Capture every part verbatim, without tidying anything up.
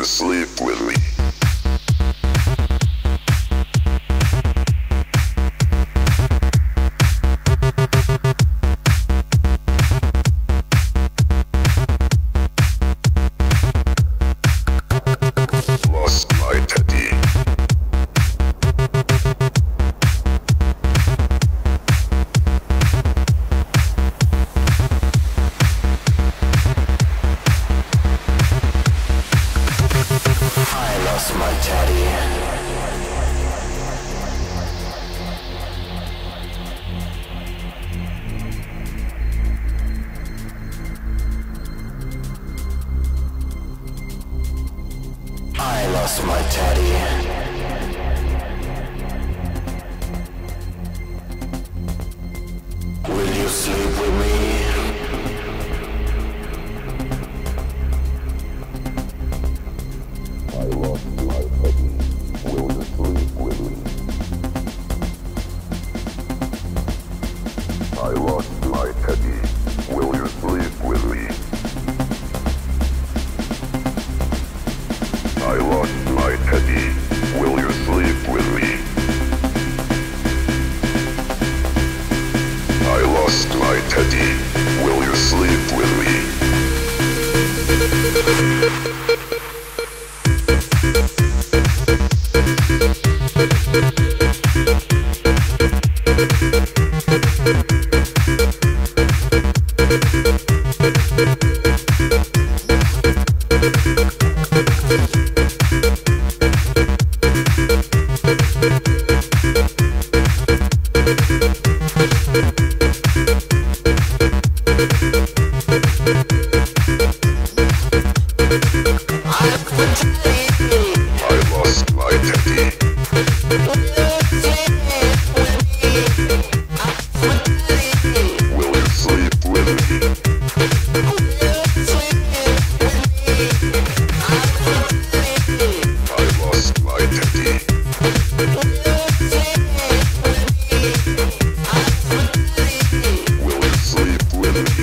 sleep with me? Lost my teddy. I lost my teddy. I lost my teddy. Will you sleep with me? I lost my teddy. Will you sleep with me? I lost my teddy. Will you sleep with me? I lost my teddy. Will you sleep with me? I lost my teddy. Will you sleep with me? I lost my teddy. Will you sleep with me? I lost my teddy. Will you sleep with me?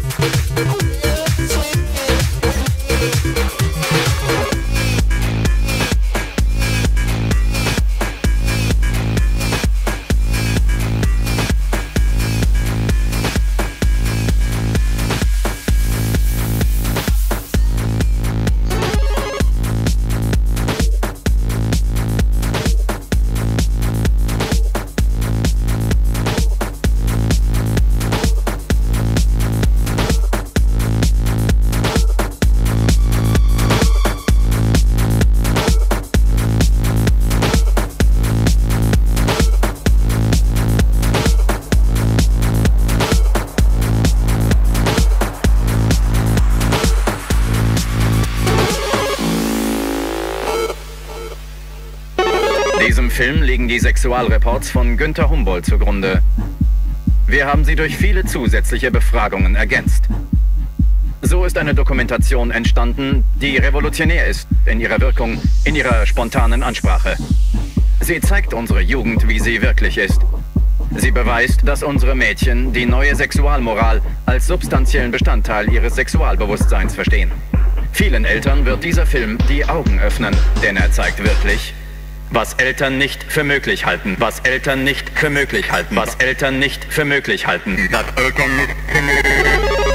Diesem Film liegen die Sexualreports von Günter Humboldt zugrunde. Wir haben sie durch viele zusätzliche Befragungen ergänzt. So ist eine Dokumentation entstanden, die revolutionär ist in ihrer Wirkung, in ihrer spontanen Ansprache. Sie zeigt unsere Jugend, wie sie wirklich ist. Sie beweist, dass unsere Mädchen die neue Sexualmoral als substanziellen Bestandteil ihres Sexualbewusstseins verstehen. Vielen Eltern wird dieser Film die Augen öffnen, denn er zeigt wirklich, was Eltern nicht für möglich halten, was Eltern nicht für möglich halten, was Eltern nicht für möglich halten, was Eltern nicht für möglich halten.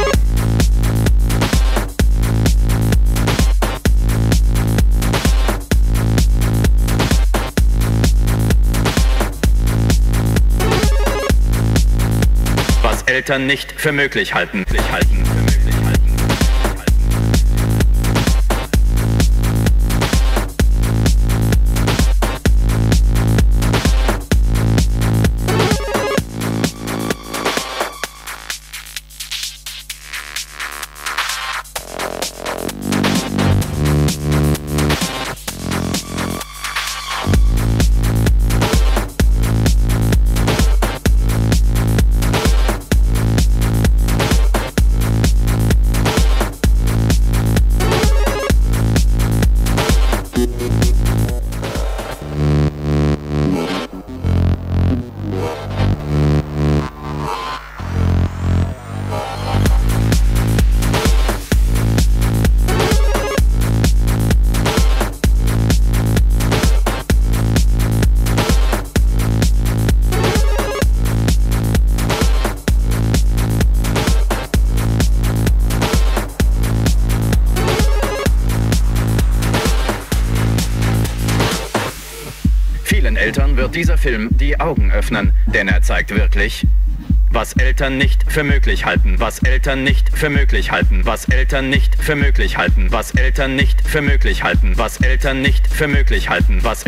Was Eltern nicht für möglich halten, sich halten. Vielen Eltern wird dieser Film die Augen öffnen, denn er zeigt wirklich, was Eltern nicht für möglich halten, was Eltern nicht für möglich halten, was Eltern nicht für möglich halten, was Eltern nicht für möglich halten, was Eltern nicht für möglich halten, was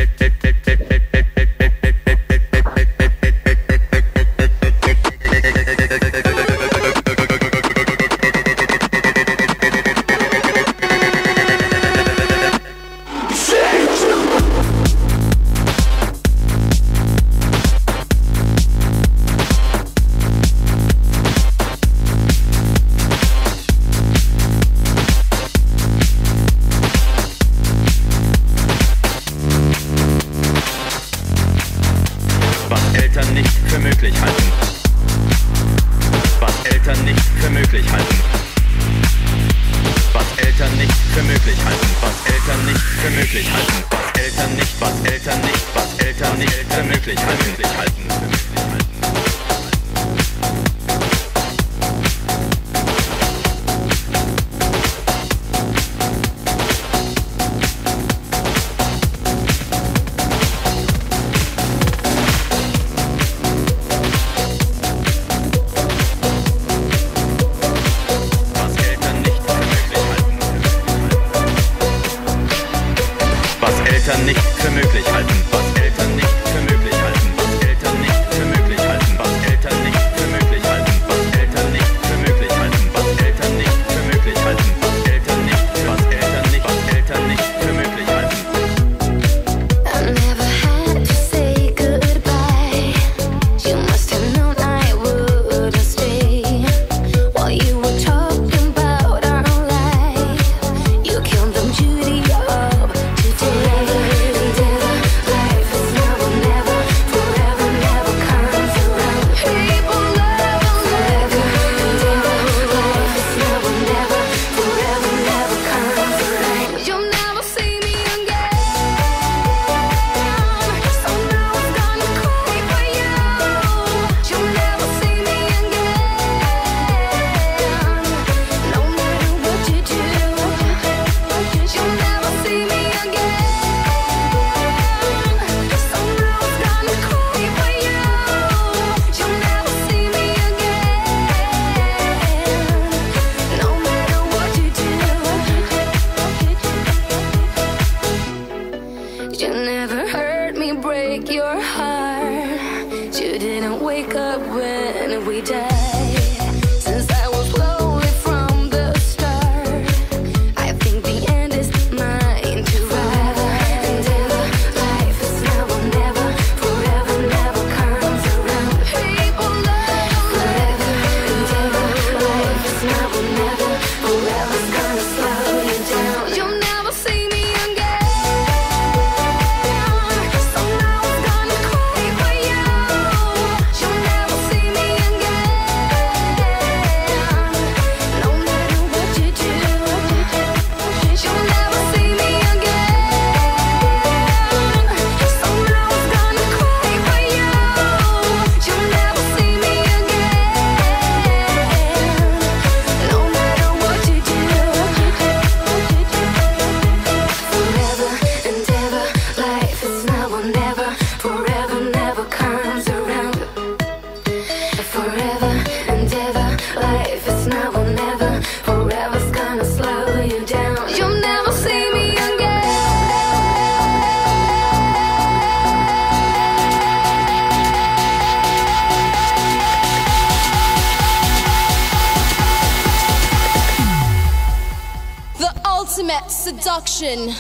Seduction.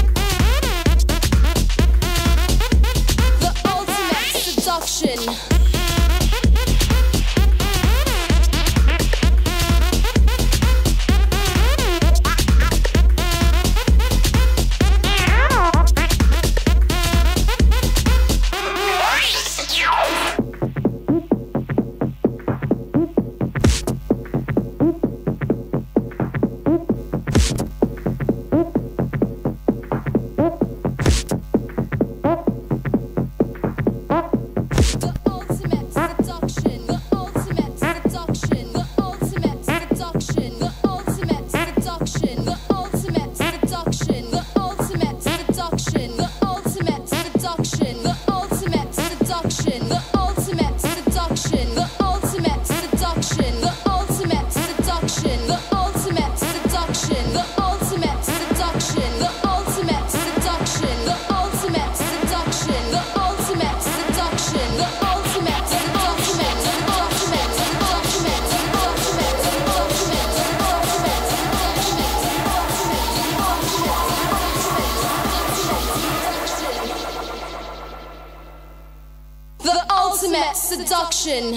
The ultimate seduction. Seduction.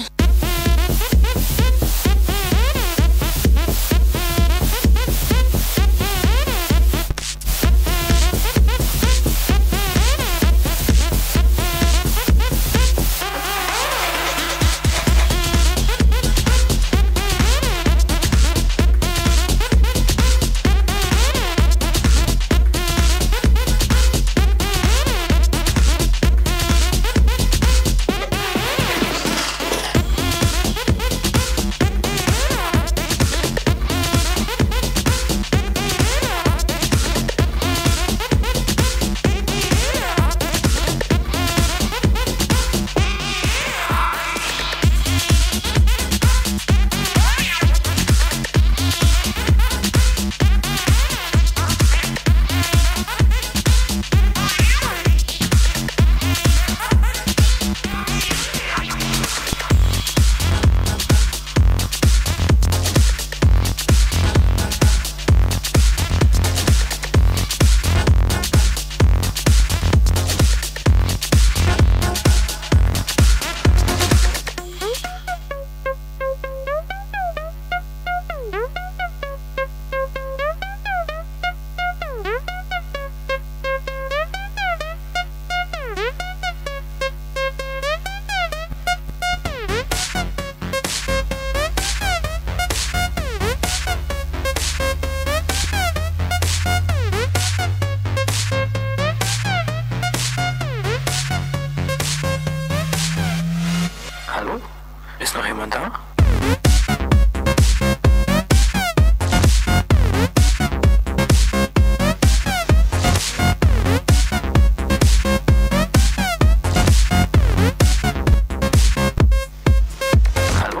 Hallo? Ist noch jemand da? Hallo?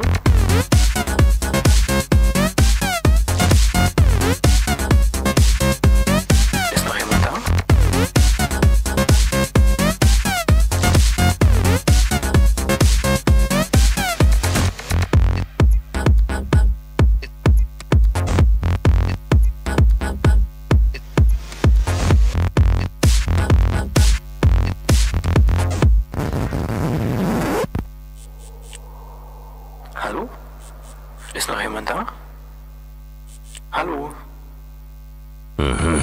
Ist noch jemand da? Hallo? Ist noch jemand da? Hallo? Mhm.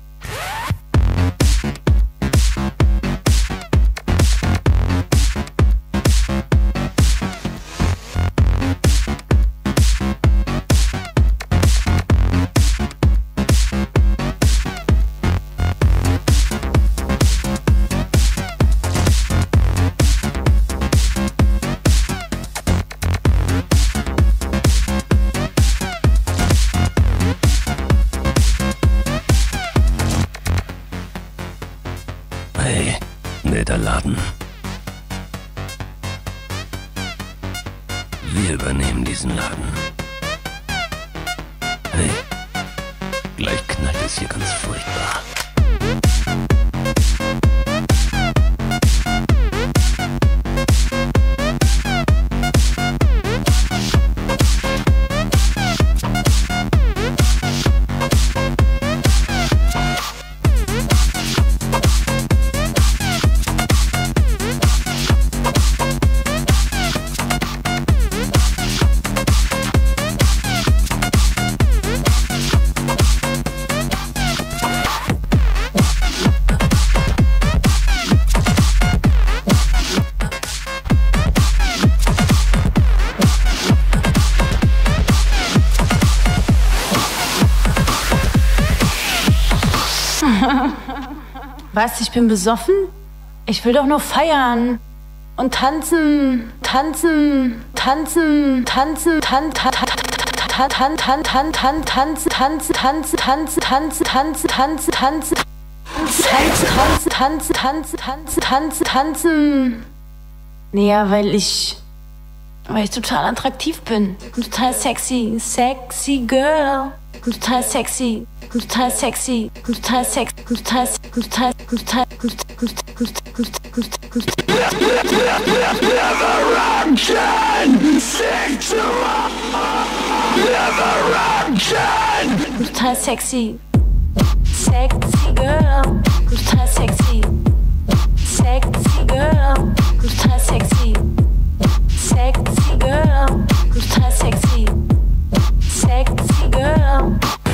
Hey, netter Laden. Wir übernehmen diesen Laden. Hey, gleich knallt es hier ganz furchtbar. Was, ich bin besoffen? Ich will doch nur feiern und tanzen, tanzen, tanzen, tanzen, tan tan tan tan tan tan tan tan tanzen, tanzen, tanzen, tanzen, tanzen, tanzen, tanzen, tanzen, tanzen, tanzen, tanzen, tanzen, tanzen, tanzen. Naja, weil ich, weil ich total attraktiv bin, total sexy, sexy girl, total sexy. Total sexy, total sexy, total, total, total, total sexy, sexy girl, total sexy, sexy girl, total sexy, Sexy girl, total sexy. Sexy girl.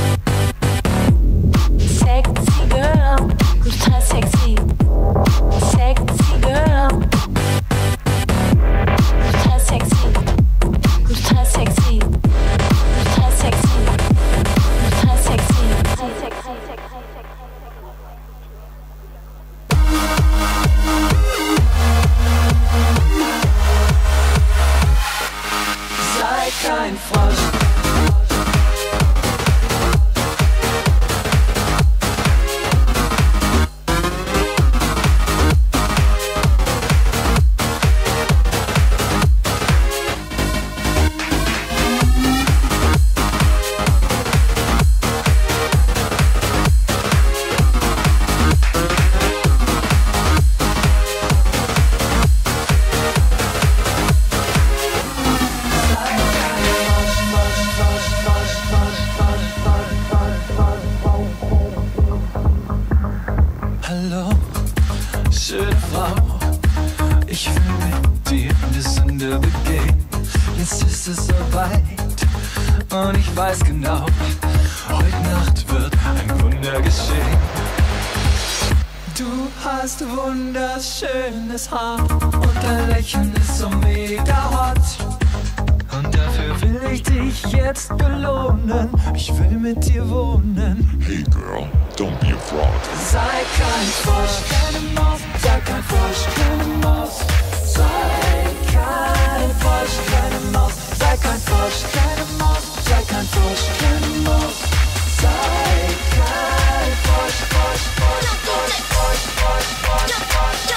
Sexy girl, total sexy. Sexy girl. Total sexy. Total sexy. Total sexy. Total sexy. Sei kein Frosch. Hallo, schöne Frau, ich will mit dir eine Sünde begehen. Jetzt ist es soweit und ich weiß genau, heute Nacht wird ein Wunder geschehen. Du hast wunderschönes Haar und dein Lächeln ist so mega hot. Und dafür will ich dich jetzt belohnen. Ich will mit dir wohnen. Hey girl, don't be a fraud. Sei kein Frosch, keine Maus. Sei kein Frosch, keine Maus. Sei kein Frosch, keine Maus. Sei kein Frosch, keine Maus. Sei kein Frosch, keine Maus. Sei kein Frosch, Frosch, Frosch, Frosch, Frosch, Frosch, Frosch, Frosch,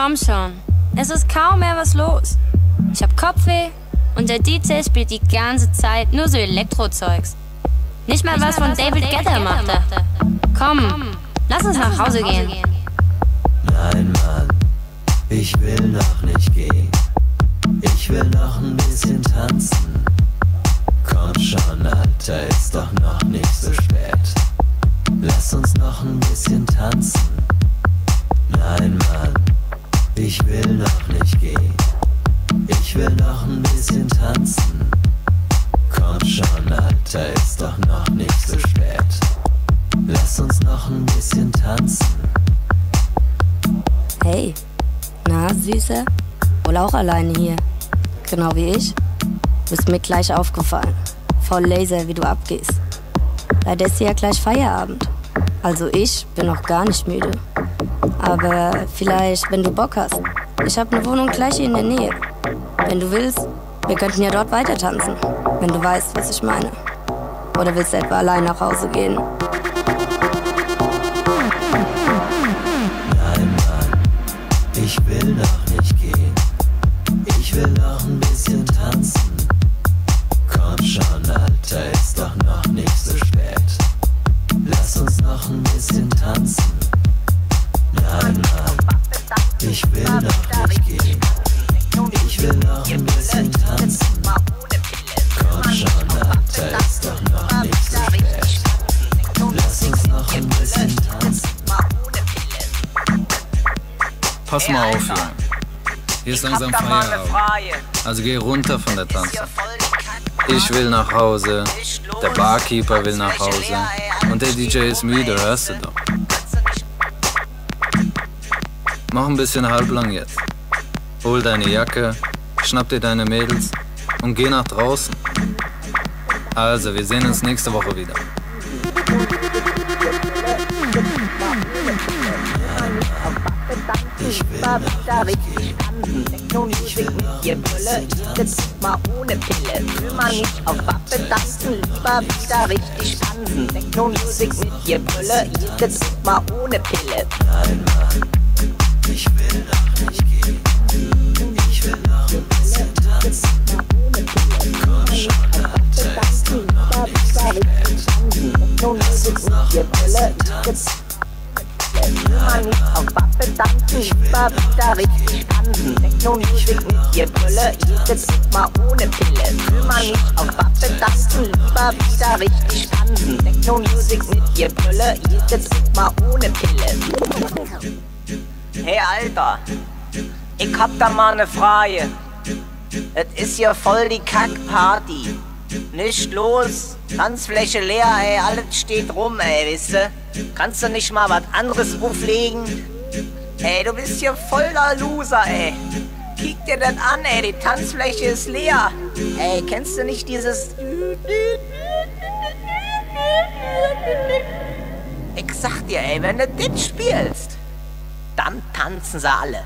komm schon. Es ist kaum mehr was los. Ich hab Kopfweh und der D J spielt die ganze Zeit nur so Elektrozeugs. Nicht mal was von David Guetta macht er. Komm, lass uns nach Hause gehen. Nein, Mann, ich will noch nicht gehen. Ich will noch ein bisschen tanzen. Komm schon, Alter, ist doch noch nicht so spät. Lass uns noch ein bisschen tanzen. Nein, Mann, ich will noch nicht gehen. Ich will noch ein bisschen tanzen. Komm schon, Alter, ist doch noch nicht so spät. Lass uns noch ein bisschen tanzen. Hey, na, Süße? Wohl auch alleine hier. Genau wie ich. Bist mir gleich aufgefallen. Voll Laser, wie du abgehst. Leider ist ja gleich Feierabend. Also ich bin noch gar nicht müde. Aber vielleicht, wenn du Bock hast. Ich hab ne Wohnung gleich hier in der Nähe. Wenn du willst, wir könnten ja dort weiter tanzen. Wenn du weißt, was ich meine. Oder willst du etwa allein nach Hause gehen? Nein, Mann, ich will noch nicht gehen. Ich will noch ein bisschen tanzen. Komm schon, Alter, ist doch noch nicht so spät. Lass uns noch ein bisschen tanzen. Nein, Mann, ich will noch nicht gehen. Ich will noch ein bisschen tanzen. Komm schon, Alter, ist doch noch nicht so spät. Lass uns noch ein bisschen tanzen. Pass mal auf, Junge. Hier ist langsam Feierabend. Also geh runter von der Tanze. Ich will nach Hause, der Barkeeper will nach Hause und der D J ist müde, hörst du doch. Mach ein bisschen halblang jetzt. Hol deine Jacke, schnapp dir deine Mädels und geh nach draußen. Also, wir sehen uns nächste Woche wieder. Ich will noch nicht gehen. Ich will noch ein bisschen tanzen. mal ohne Pille. Will man nicht auf Wappe tanzen, lieber wieder richtig tanzen. Techno-Musik mit ihr Brille, jedes mal ohne Pille. Nein, Mann, ich will noch nicht gehen. Ich will noch ein bisschen tanzen. Komm schon, Alter, ist doch noch nicht so spät. Lass uns noch ein bisschen tanzen. Will man nicht auf Wappe tanzen, lieber wieder richtig tanzen. Techno-Musik mit ihr Brille, jedes mal ohne Pille. Will man nicht auf Wappe tanzen, lieber wieder richtig tanzen. Techno-Musik mit ihr Brille, jedes mal ohne Pille. Hey Alter, ich hab da mal ne Frage. Es ist hier voll die Kackparty. Nicht los, Tanzfläche leer, ey, alles steht rum, ey, weißt du? Kannst du nicht mal was anderes auflegen? Ey, du bist hier voll der Loser, ey. Kick dir das an, ey, die Tanzfläche ist leer. Ey, kennst du nicht dieses... Ich sag dir, ey, wenn du das spielst, dann tanzen sie alle.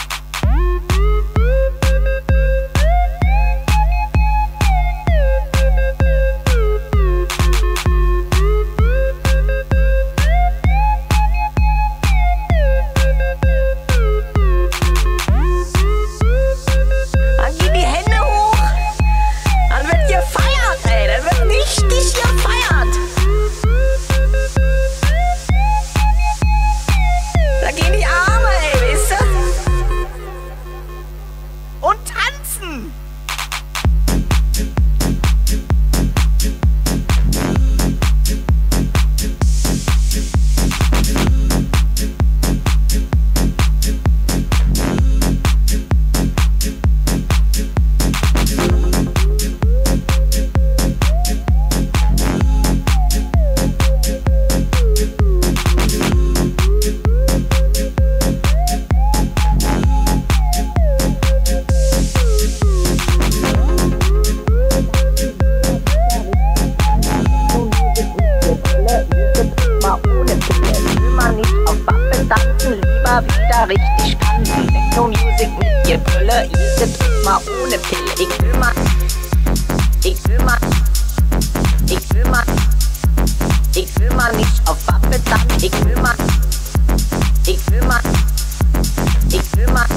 Richtig tanzen, Techno-Musik mit ihr Brille, jedes mal ohne Pille. Ich will mal, ich will mal, ich will mal, ich will mal nicht auf Wappe tanzen. Ich will mal, ich will mal, ich will mal.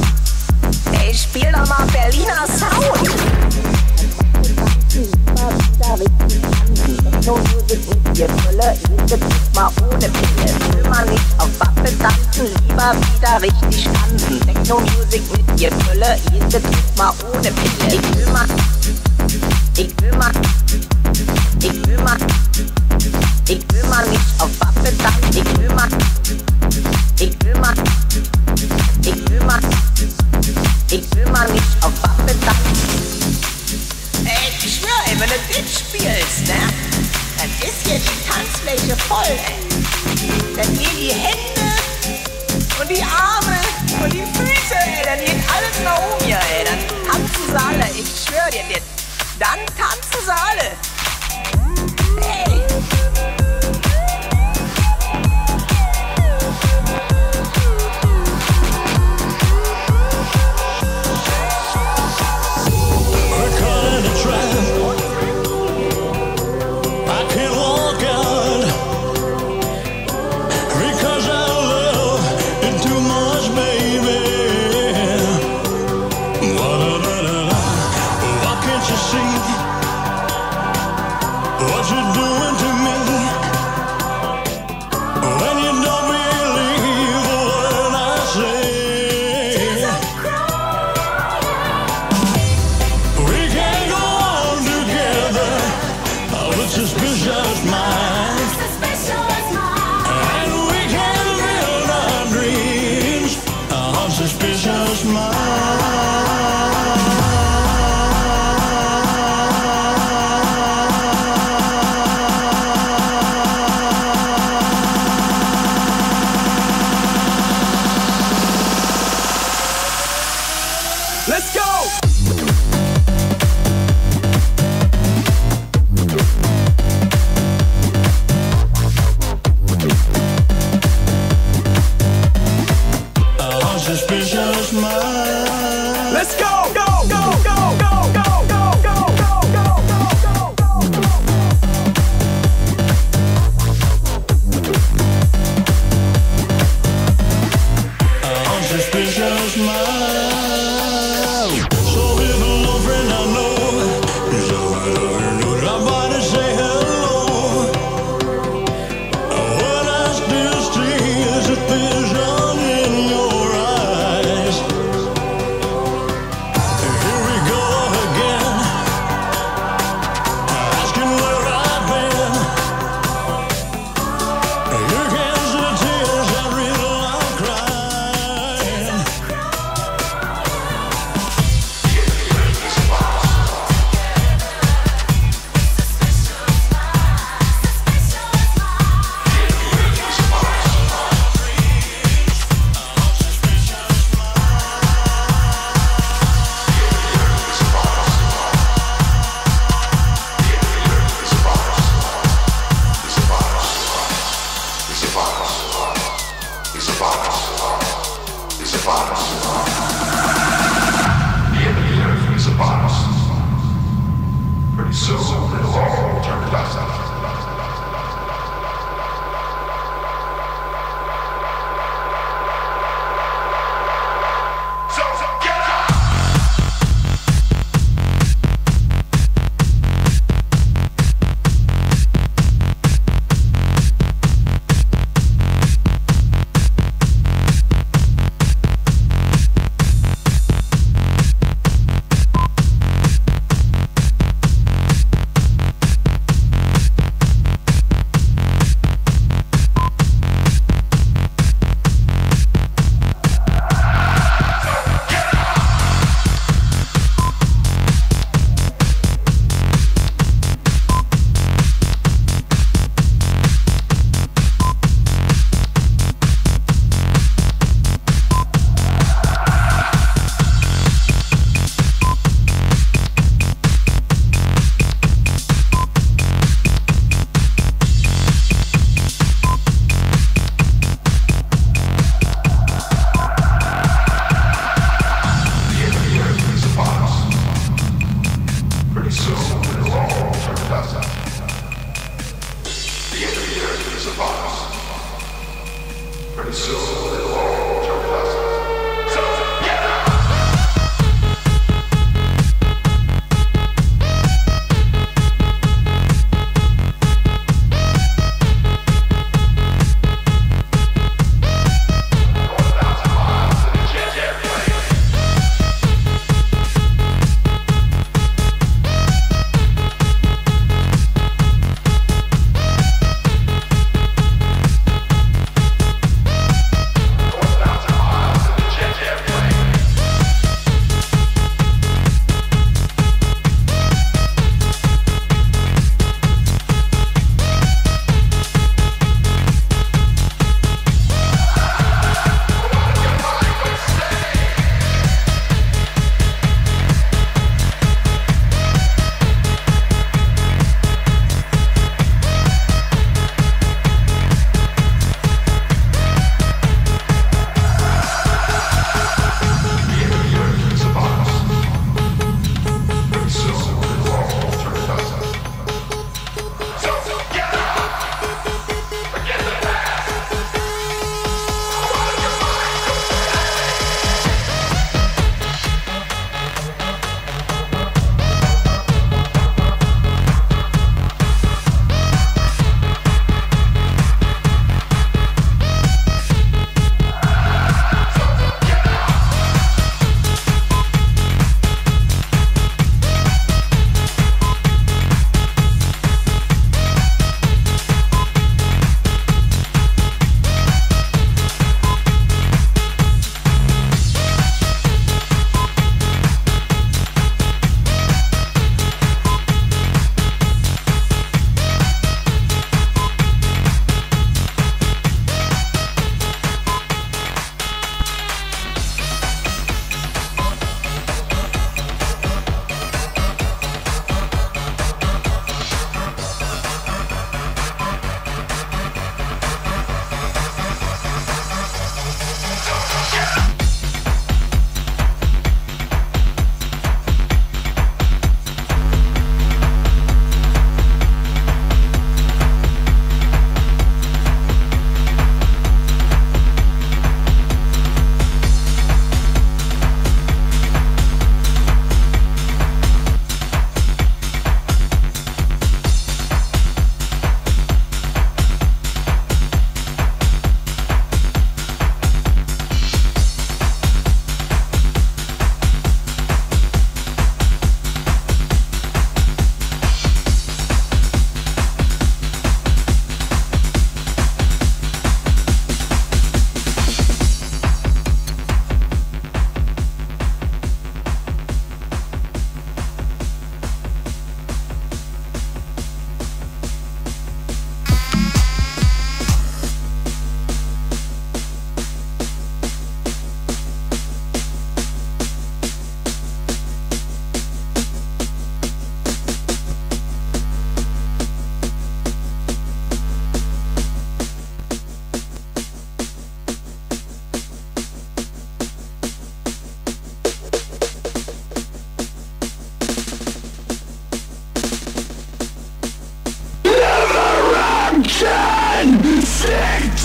Techno-Musik mit dir Brille, jede Trip mal ohne Pille. Will man nicht auf Wappe tanzen, lieber wieder richtig tanzen. Techno-Musik mit dir Brille, jede Trip mal ohne Pille. Ich will mal, ich will mal, ich will mal, ich will mal nicht auf Wappe tanzen, ich will mal, ich will mal, ich will mal, ich will mal nicht auf Wappe tanzen. Ey, ich schwör, ey, wenn du das spielst, ne, dann ist hier die Tanzfläche voll, ey. Dann gehen die Hände und die Arme und die Füße, ey, dann geht alles nach oben hier, ey. Dann tanzen sie alle, ich schwör dir das. Dann tanzen sie alle. Hey.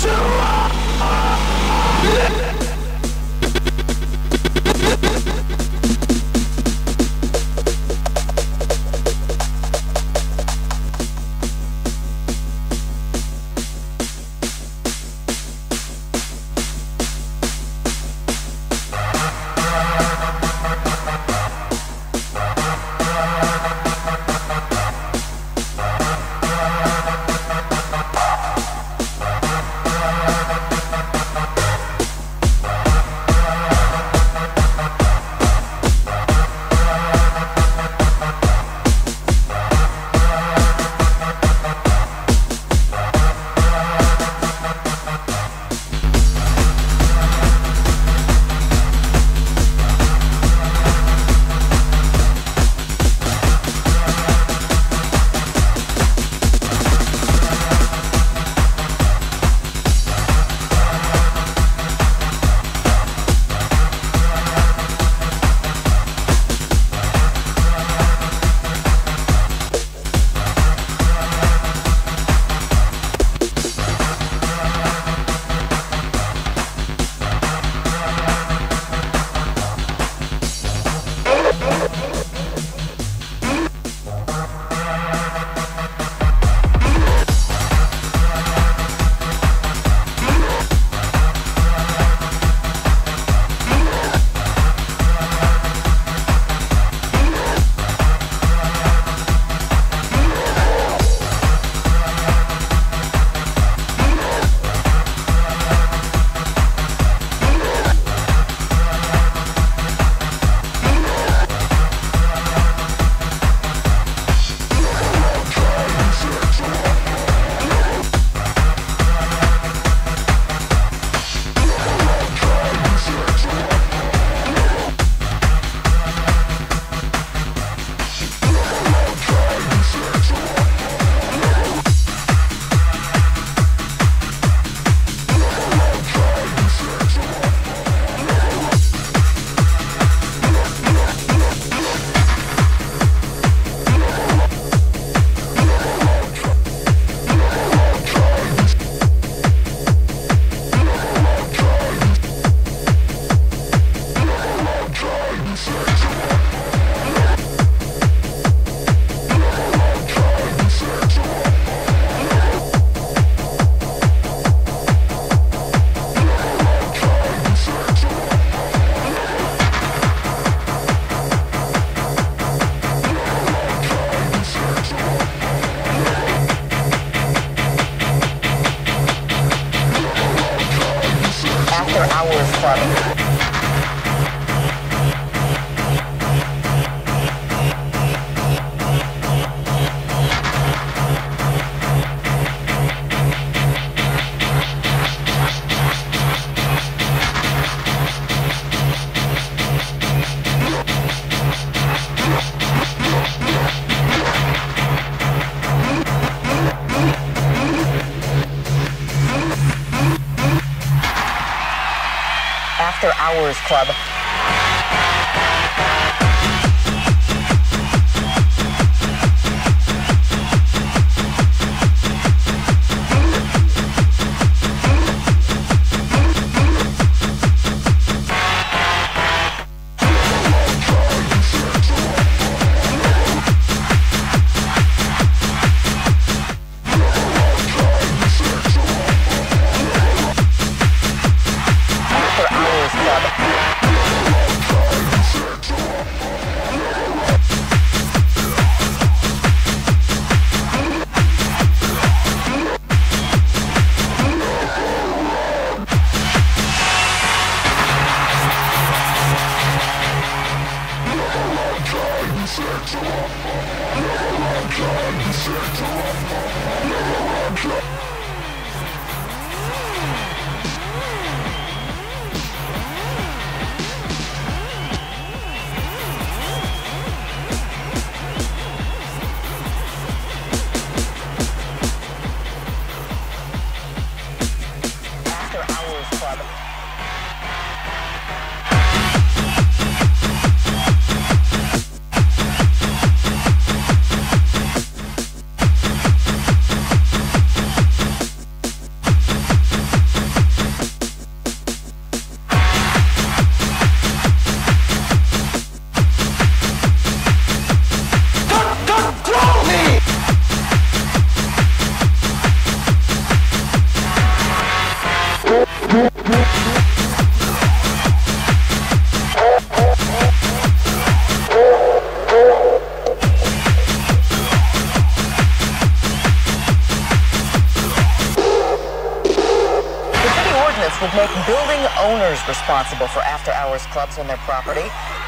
After Hours Club. After Hours Club. would make building owners responsible for after-hours clubs on their property.